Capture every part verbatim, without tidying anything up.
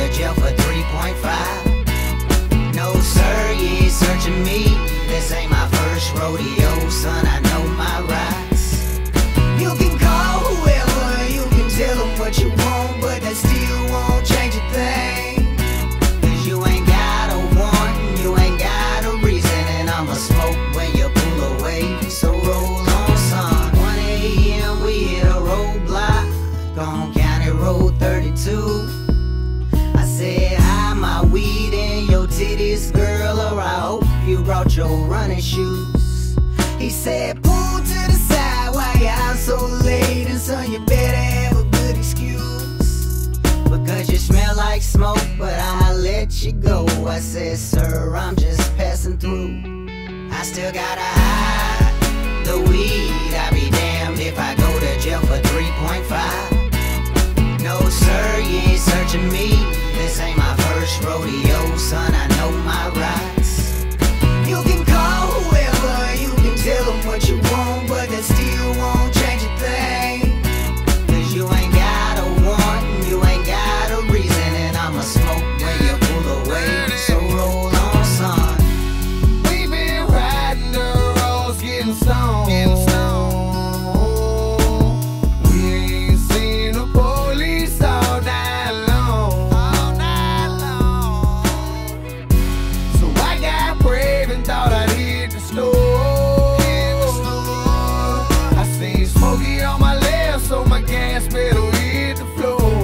to jail for three point five. No sir, you ain't searching me. This ain't my first rodeo, son, I know my rights. You can call whoever, you can tell them what you want, but that still won't change a thing. Cause you ain't got a warrant, you ain't got a reason, and I'ma smoke when you pull away. So roll on, son. one A M we hit a roadblock, Gone County Road thirty-two. I said, hi, my weed and your titties, girl, or I hope you brought your running shoes. He said, pull to the side while you're out so late, and son, you better have a good excuse, because you smell like smoke, but I'ma let you go. I said, sir, I'm just passing through. I still gotta hide the weed. I be damned if I go to jail for three point five. No sir, you ain't searching me. This ain't my first rodeo, son, I know my rights. You can call whoever, you can tell them what you want, but that still won't change a thing. Cause you ain't got a warrant, you ain't got a reason, and I'ma smoke when you pull away. So roll on, son. We been riding the roads, getting stoned. We ain't seen the police all night long. All night long. So I got brave and thought I'd hit the store. I seen Smokey on my left, so my gas pedal hit the floor.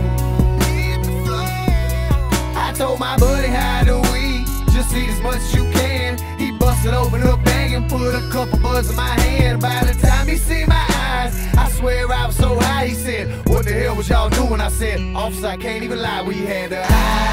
I told my buddy how to weed, just eat as much as you can. He busted open a bag and put a couple buds in my hand. By the time he see my eyes, I swear I was so high. He said, what the hell was y'all doing? I said, officer, I can't even lie, we had to hide.